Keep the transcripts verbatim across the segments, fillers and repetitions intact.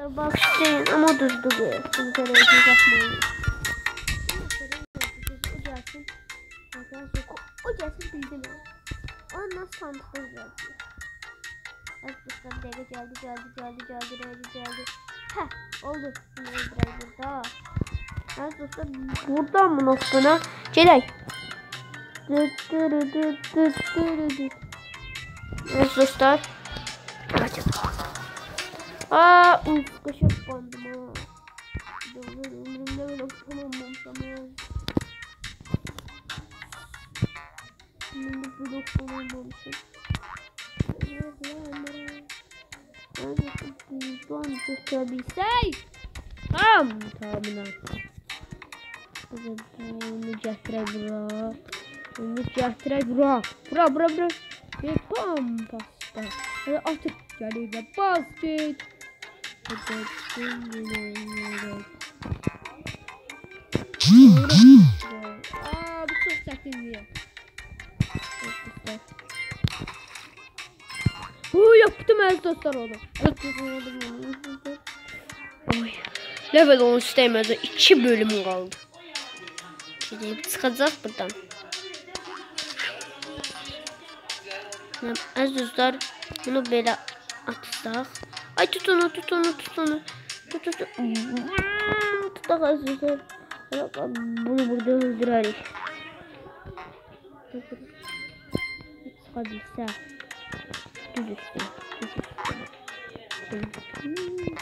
Bastırın ama durdu bu. Bunu televizyon yapmayın. O gelsin. O gelsin bildim ya. O nasıl sandıkta geldi? Arkadaşlar dege geldi geldi geldi geldi geldi geldi. Heh oldu. Bunu öldüren burada. Arkadaşlar buradan mı noktana? Çelek. Dıt dırı dıt dıt dırı dıt. Evet dostlar. Aaa uf kaşık bandım ha. Ömrümde böyle tamamlamışam ya. Ömrümde böyle tamamlamışım. Buradan çıkabilsek. Tam tamına. Bunu gətirək bura. Bunu gətirək bura. Bura bura bura. Bir tam pasta. Hadi artık gəlir və basket. Aa bu çok çətindir. Oy yaptım el dostlar onu. Oy. Level on istəmədə iki bölüm qaldı. Gidip çıkacaq buradan. Az dostlar bunu belə atacaq. Ay tut onu tut onu tut onu. Tut tut. Tutaq az dostlar. Bunu burada öldürərik. Çıkabilsə. Düz üstü. Düz üstü.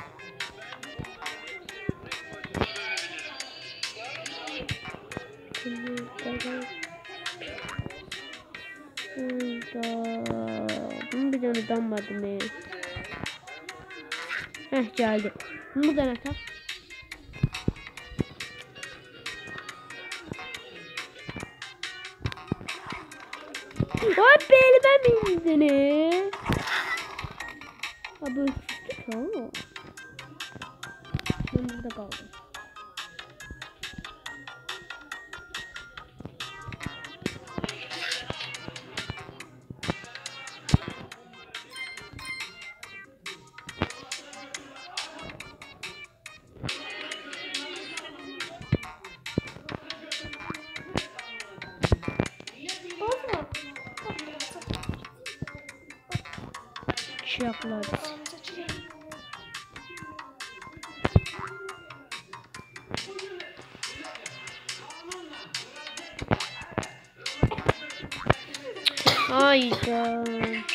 Bunu bir tane damladım ya. Heh geldi. Bunu buradan atak. Hop elime bindi ne? Abi üstü tamam. Ben burada kaldım. Şey yaptılar. Hayda.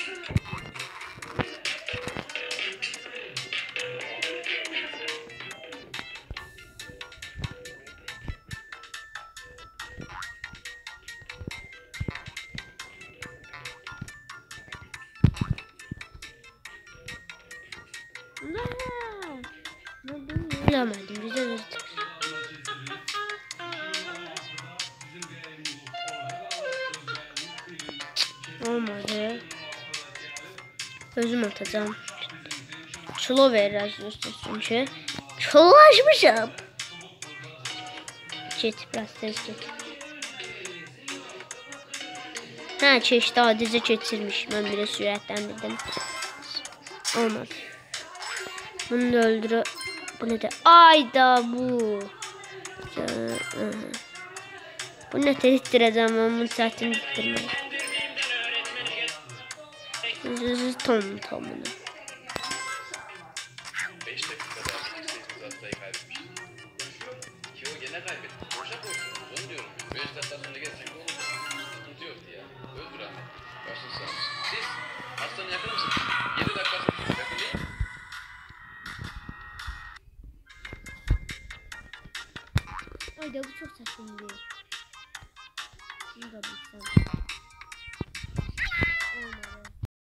Bilemedim güzel olmadı. Özüm atacağım. Çulo veririz çünkü. Çolaşmışım. Git biraz tez git. Ha çeşitli adice geçirmiş. Ben bile süratlendirdim. Olmadı. Bunu da öldürü. Bu ne de? Ayda bu. Bu ne tehdittireceğim ben bunu zaten dittirmem. Tam tamına. Ayda bu çok saçma değil. Bunu da bilsem.